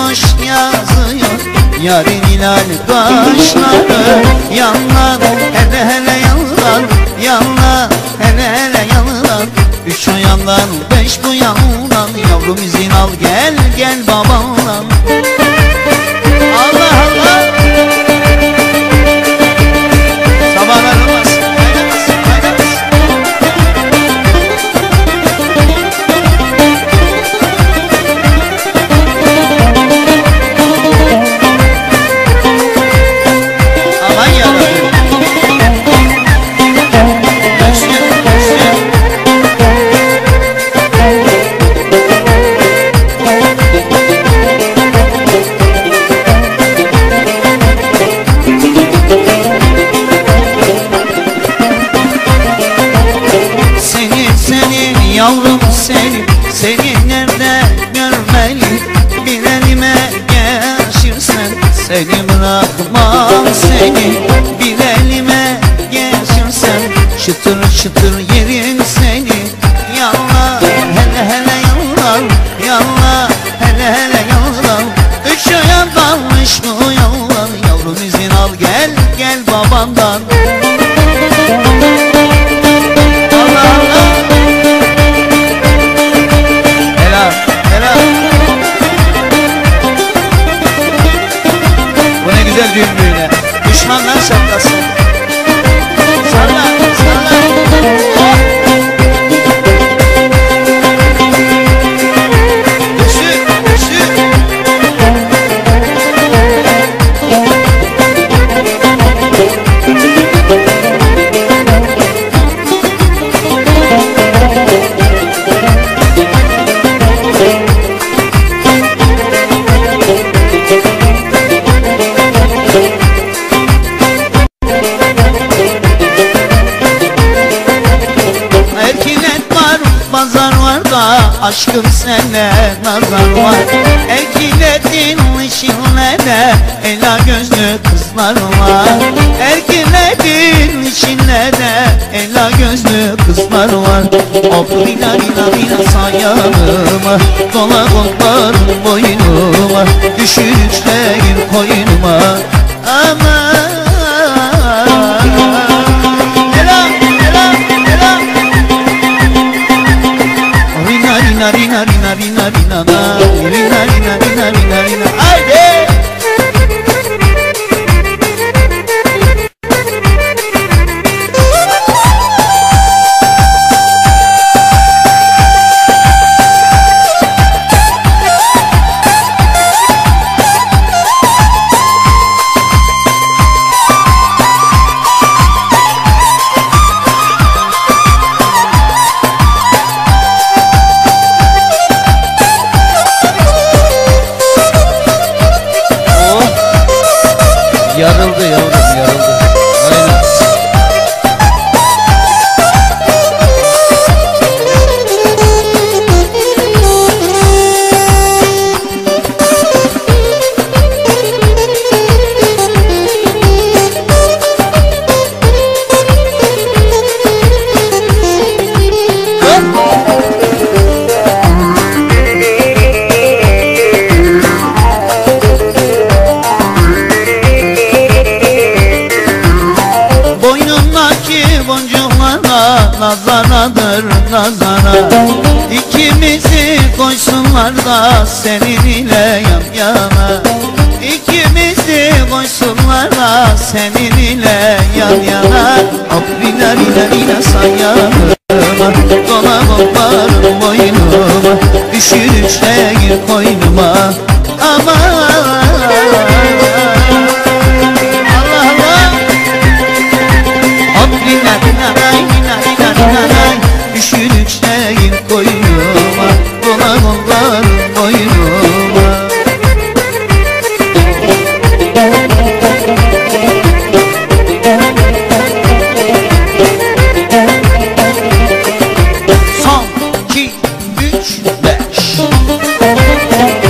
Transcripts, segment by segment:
boş yazıyor yarın hilal kaşları. Yanlar hele hele yanlar, yanlar hele hele yanlar. Üç o yandan beş bu yandan, yavrum izin al gel gel babandan. Allah Allah. Sabahlar olmaz, kaynamaz, kaynamaz. Aman yarabbim. Yavrum seni nerede görmeli, bir elime geçirsen seni bırakmam, seni bir elime geçirsen çıtır çıtır yerim seni. Yallah hele hele yallah, yallah hele hele yallah. Üç aya kalmış bu yallah, yavrum izin al gel gel babandan. Güzel düğün böyle, düşmanlar şapkası. Salla, salla. Düşü, düşü. Pazar var da aşkım senle nazar var. Erkiletin içinde ela gözlü kızlar var. Erkiletin içinde de ela gözlü kızlar var. Hop rina rina rina sayarıma, dola kollarım boynuma, düşürüşleyin koynuma. Aman rina rina rina rina rina rina rina rina rina rina. Haydi. Yarıldı yavrum, yarıldı. Aynen. Nazaradır nazara, İkimizi koysunlar da senin ile yan yana. İkimizi koysunlar da senin ile yan yana. Hop rina rina rina sayarıma, dola kollarım boynuma, düşürüşleyin koynuma. Aman düşürükleyin koynuma, dolan onların boynuma. Son, iki, üç, beş.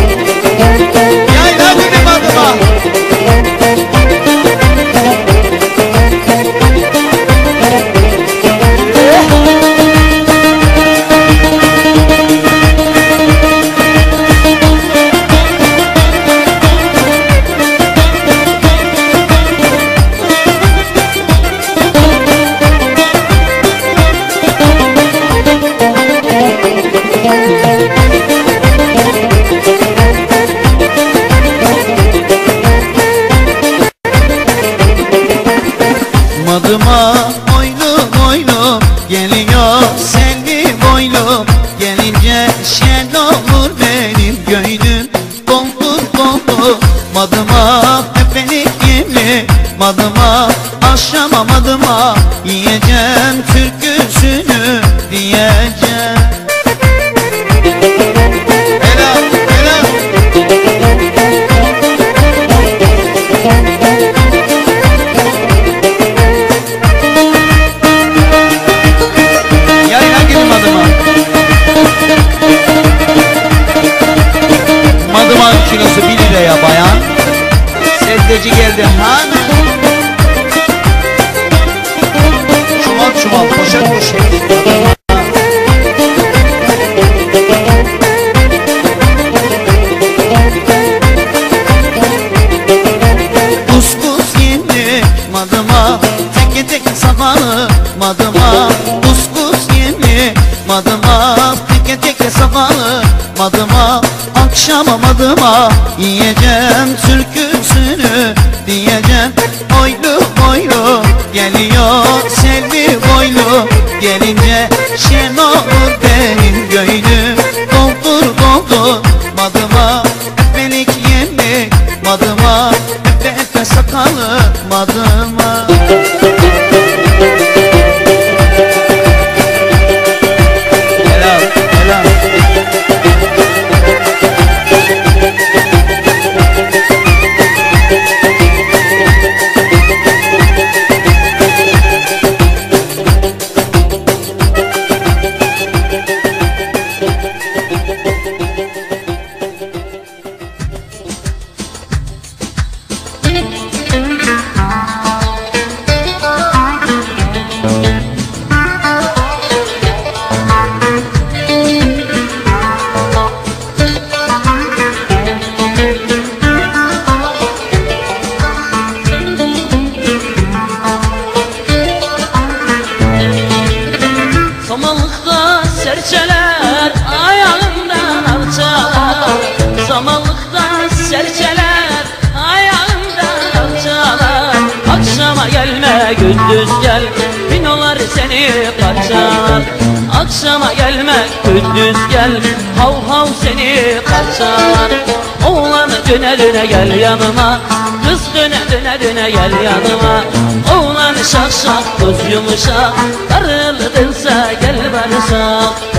madıma boylu boylu geliyor selvi boylu. Gelince şen olur benim gönlüm doldur doldur. Madıma tepelik yemli madıma akşama madıma yiyeceğim türküsünü diyeceğim. Helal helal. Yayına gidin madıma. Madıman kilosu 1 liraya bayan. Seddeci geldi hani. Çuval çuval poşet poşet. Kuskus yemli madıma teke teke safalı madıma. Kuskus yemli madıma teke teke safalı madıma. Akşama madıma yiyeceğim türküsünü diyeceğim. Boylu boylu geliyor selvi boylu. Gelince şen olur benim gönlüm doldur doldur. Madıma epelik yemlik madıma epe epe sakalı madıma. Helal helal. Samanlıkta serçeler ayağından alçalar. Samanlıkta serçeler ayağından alçalar. Akşama gelme gündüz gel, binolar seni parçalar. Akşama gelme gündüz gel, hav hav seni parçalar. Oğlan döne döne gel yanıma, kız döne döne döne gel yanıma. Oğlan şak şak göz yumuşak, darıldınsa gel barışak.